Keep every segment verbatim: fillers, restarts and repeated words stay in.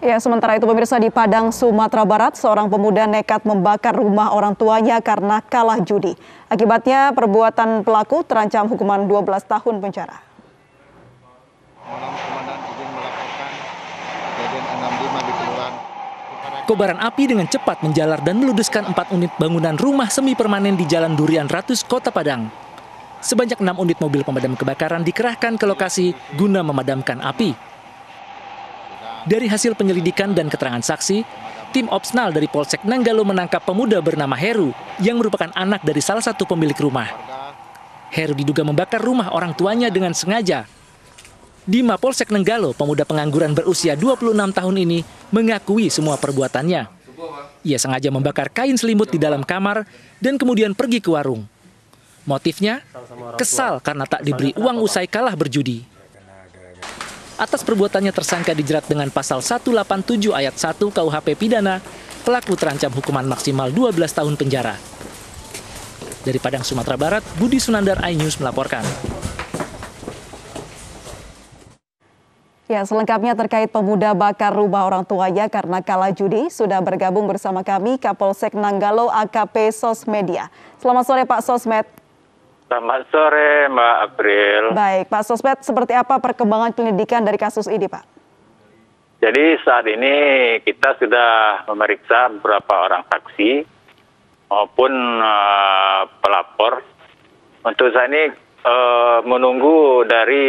Ya, sementara itu pemirsa, di Padang, Sumatera Barat, seorang pemuda nekat membakar rumah orang tuanya karena kalah judi. Akibatnya perbuatan pelaku terancam hukuman dua belas tahun penjara. Kobaran api dengan cepat menjalar dan meludeskan empat unit bangunan rumah semi permanen di Jalan Durian Ratus, Kota Padang. Sebanyak enam unit mobil pemadam kebakaran dikerahkan ke lokasi guna memadamkan api. Dari hasil penyelidikan dan keterangan saksi, tim Opsnal dari Polsek Nanggalo menangkap pemuda bernama Heru yang merupakan anak dari salah satu pemilik rumah. Heru diduga membakar rumah orang tuanya dengan sengaja. Di Mapolsek Nanggalo, pemuda pengangguran berusia dua puluh enam tahun ini mengakui semua perbuatannya. Ia sengaja membakar kain selimut di dalam kamar dan kemudian pergi ke warung. Motifnya, kesal karena tak diberi uang usai kalah berjudi. Atas perbuatannya tersangka dijerat dengan pasal seratus delapan puluh tujuh ayat satu K U H P Pidana, pelaku terancam hukuman maksimal dua belas tahun penjara. Dari Padang, Sumatera Barat, Budi Sunandar, iNews melaporkan. Ya, selengkapnya terkait pemuda bakar rumah orang tuanya karena kalah judi, sudah bergabung bersama kami Kapolsek Nanggalo A K P Sosmedia. Selamat sore Pak Sosmed. Selamat sore Mbak April. Baik, Pak Sosmed, seperti apa perkembangan penyelidikan dari kasus ini, Pak? Jadi saat ini kita sudah memeriksa beberapa orang saksi maupun uh, pelapor. Untuk saat ini uh, menunggu dari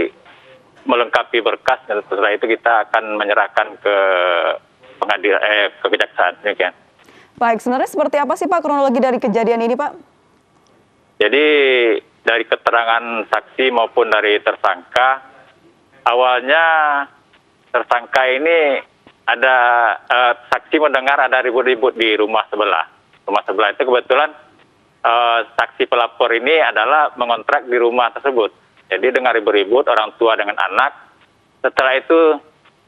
melengkapi berkas, dan setelah itu kita akan menyerahkan ke pengadilan, eh, ke kejaksaan. Demikian. Baik, sebenarnya seperti apa sih Pak kronologi dari kejadian ini, Pak? Jadi dari keterangan saksi maupun dari tersangka, awalnya tersangka ini ada uh, saksi mendengar ada ribut-ribut di rumah sebelah. Rumah sebelah itu kebetulan uh, saksi pelapor ini adalah mengontrak di rumah tersebut. Jadi dengar ribut-ribut orang tua dengan anak. Setelah itu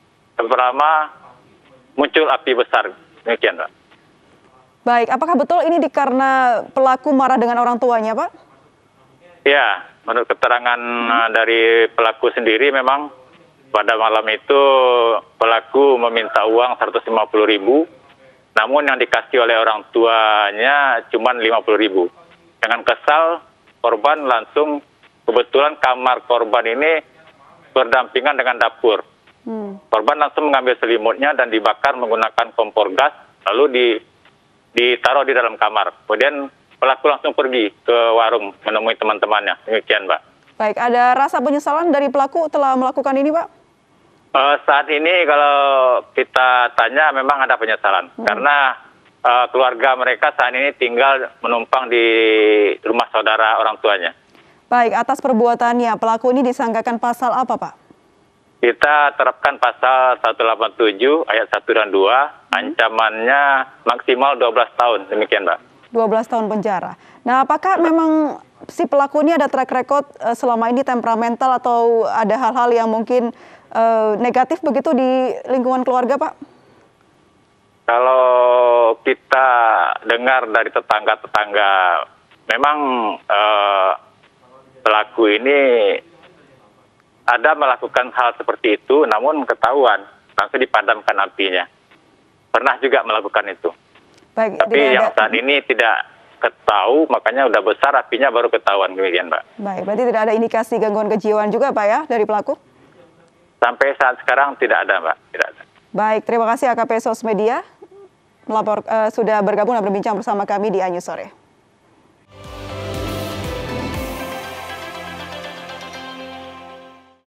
pertama muncul api besar. Demikian, Pak. Baik, apakah betul ini karena pelaku marah dengan orang tuanya, Pak? Ya, menurut keterangan hmm. dari pelaku sendiri memang pada malam itu pelaku meminta uang seratus lima puluh ribu, namun yang dikasih oleh orang tuanya cuma lima puluh ribu. Dengan kesal, korban langsung, kebetulan kamar korban ini berdampingan dengan dapur. Hmm. Korban langsung mengambil selimutnya dan dibakar menggunakan kompor gas, lalu di ditaruh di dalam kamar. Kemudian pelaku langsung pergi ke warung menemui teman-temannya. Demikian, Mbak. Baik, ada rasa penyesalan dari pelaku telah melakukan ini, Pak? Uh, saat ini kalau kita tanya memang ada penyesalan. Hmm. Karena uh, keluarga mereka saat ini tinggal menumpang di rumah saudara orang tuanya. Baik, atas perbuatannya pelaku ini disangkakan pasal apa, Pak? Kita terapkan pasal seratus delapan puluh tujuh ayat satu dan dua, hmm. ancamannya maksimal dua belas tahun, demikian, Mbak. dua belas tahun penjara. Nah, apakah memang si pelaku ini ada track record uh, selama ini temperamental atau ada hal-hal yang mungkin uh, negatif begitu di lingkungan keluarga, Pak? Kalau kita dengar dari tetangga-tetangga, memang uh, pelaku ini ada melakukan hal seperti itu, namun ketahuan, langsung dipadamkan apinya. Pernah juga melakukan itu. Baik, tapi yang ada... saat ini tidak ketahui, makanya udah besar apinya baru ketahuan, demikian, Mbak. Baik, berarti tidak ada indikasi gangguan kejiwaan juga, Pak, ya, dari pelaku? Sampai saat sekarang tidak ada, Mbak. Tidak ada. Baik, terima kasih A K P Sosmedia melapor uh, sudah bergabung dan berbincang bersama kami di iNews Sore.